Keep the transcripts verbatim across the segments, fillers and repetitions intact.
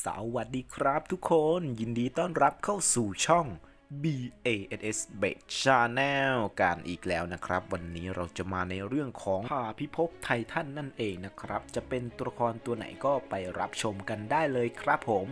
สวัสดีครับทุกคนยินดีต้อนรับเข้าสู่ช่อง บี เอ เอส เอส Bait Channel กันอีกแล้วนะครับวันนี้เราจะมาในเรื่องของภาพิภพไททันนั่นเองนะครับจะเป็นตัวละครตัวไหนก็ไปรับชมกันได้เลยครับผม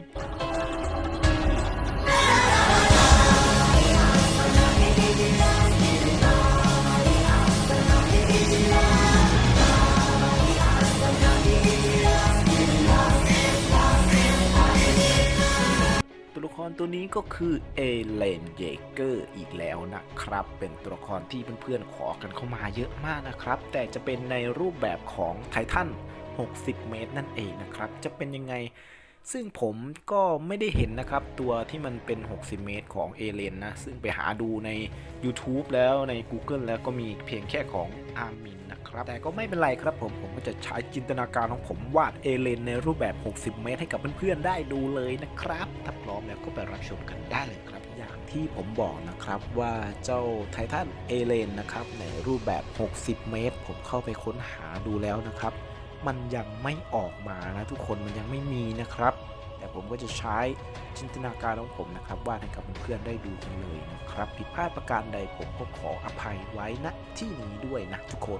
ตัวละครตัวนี้ก็คือเอเลนเยเกอร์อีกแล้วนะครับเป็นตัวละครที่เพื่อนๆขอกันเข้ามาเยอะมากนะครับแต่จะเป็นในรูปแบบของไททันหกสิบเมตรนั่นเองนะครับจะเป็นยังไงซึ่งผมก็ไม่ได้เห็นนะครับตัวที่มันเป็นหกสิบเมตรของเอเลนนะซึ่งไปหาดูใน YouTube แล้วใน Google แล้วก็มีเพียงแค่ของอาร์มินนะครับแต่ก็ไม่เป็นไรครับผมผมก็จะใช้จินตนาการของผมวาดเอเลนในรูปแบบหกสิบเมตรให้กับเพื่อนๆได้ดูเลยนะครับถ้าพร้อมแล้วก็ไปรับชมกันได้เลยครับอย่างที่ผมบอกนะครับว่าเจ้าไททันเอเลนนะครับในรูปแบบหกสิบเมตรผมเข้าไปค้นหาดูแล้วนะครับมันยังไม่ออกมานะทุกคนมันยังไม่มีนะครับแต่ผมก็จะใช้จินตนาการของผมนะครับวาดให้กับเพื่อนๆได้ดูกันเลยนะครับผิดพลาดประการใดผมก็ขออภัยไว้ณที่นี้ด้วยนะทุกคน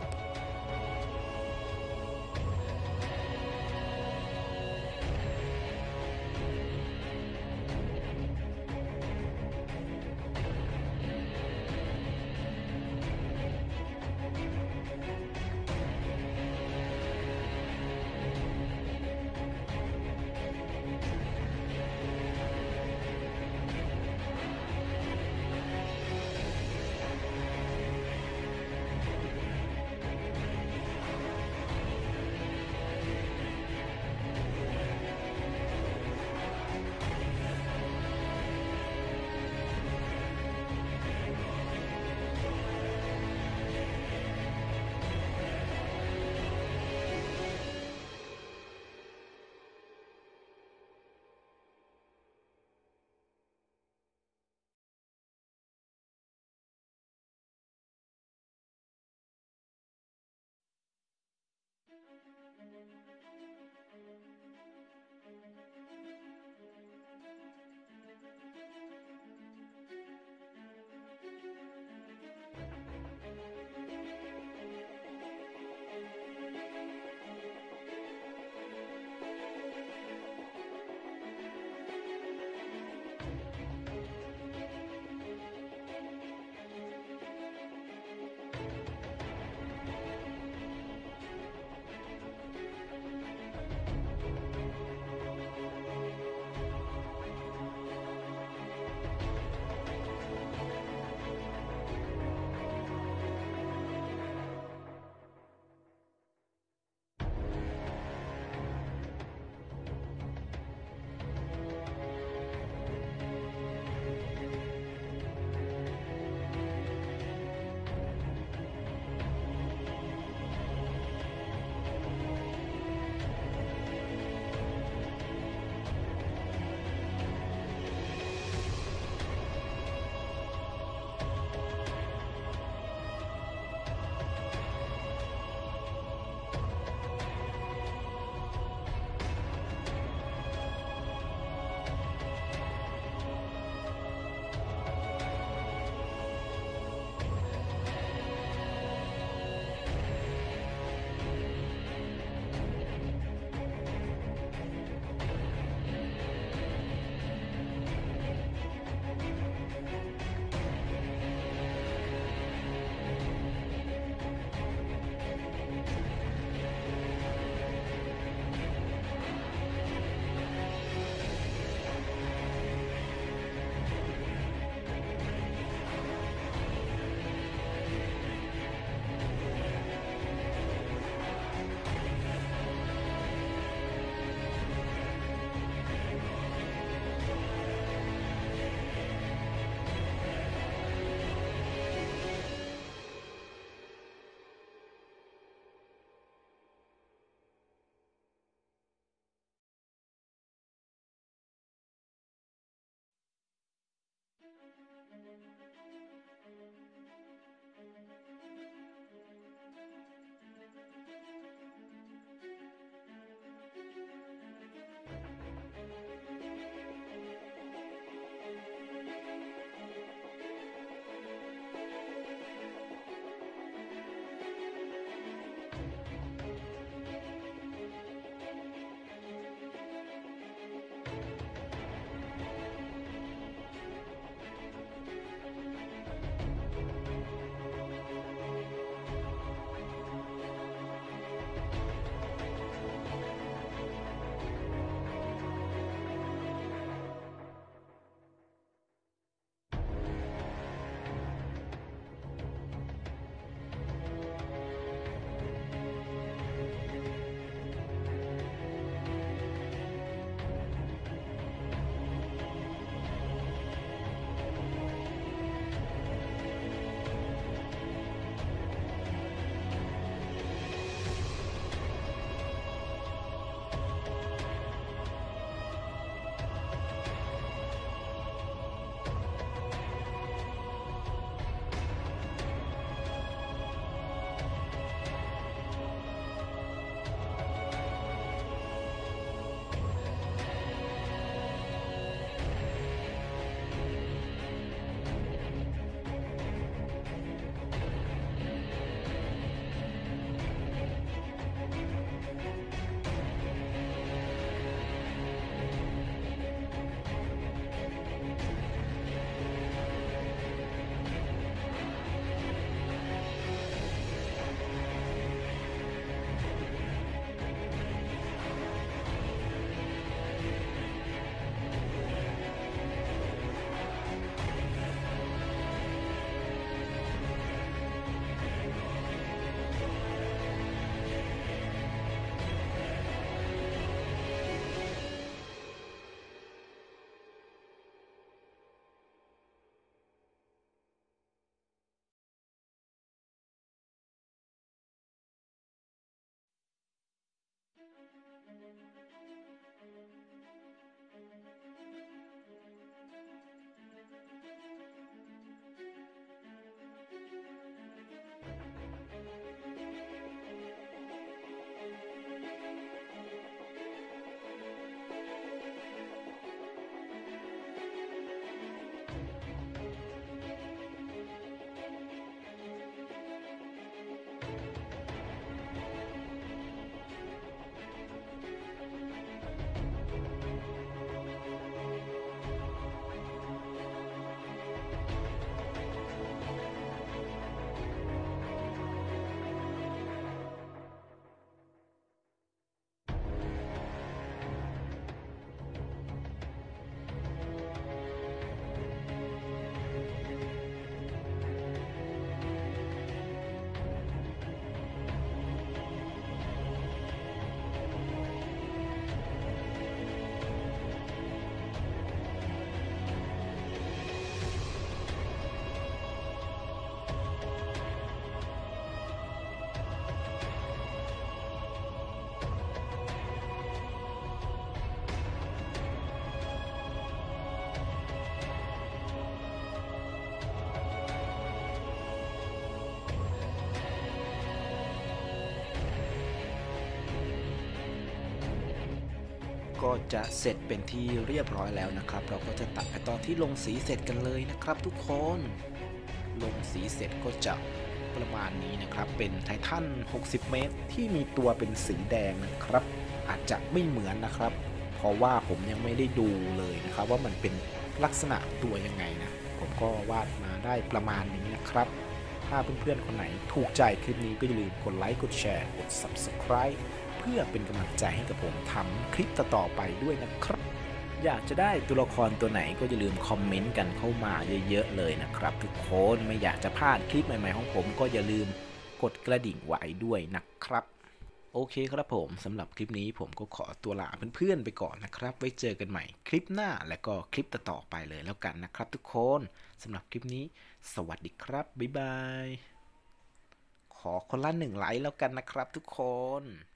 ก็จะเสร็จเป็นที่เรียบร้อยแล้วนะครับ เราก็จะตัดไปตอนที่ลงสีเสร็จกันเลยนะครับทุกคนลงสีเสร็จก็จะประมาณนี้นะครับเป็นไททันหกสิบเมตรที่มีตัวเป็นสีแดงนะครับ อาจจะไม่เหมือนนะครับ เพราะว่าผมยังไม่ได้ดูเลยนะครับว่ามันเป็นลักษณะตัวยังไงนะผมก็วาดมาได้ประมาณนี้นะครับถ้าเพื่อนๆคนไหนถูกใจคลิปนี้ก็อย่าลืมกดไลค์กดแชร์กด ซับสไครบ์ เพื่อเป็นกำลังใจให้กับผมทำคลิปต่อๆไปด้วยนะครับอยากจะได้ตัวละครตัวไหนก็อย่าลืมคอมเมนต์กันเข้ามาเยอะๆเลยนะครับทุกคนไม่อยากจะพลาดคลิปใหม่ๆของผมก็อย่าลืมกดกระดิ่งไว้ด้วยนะครับโอเคครับผมสำหรับคลิปนี้ผมก็ขอตัวลาเพื่อนๆไปก่อนนะครับไว้เจอกันใหม่คลิปหน้าและก็คลิปต่อๆไปเลยแล้วกันนะครับทุกคนสำหรับคลิปนี้สวัสดีครับบ๊ายบายขอคนละหนึ่งไลค์แล้วกันนะครับทุกคน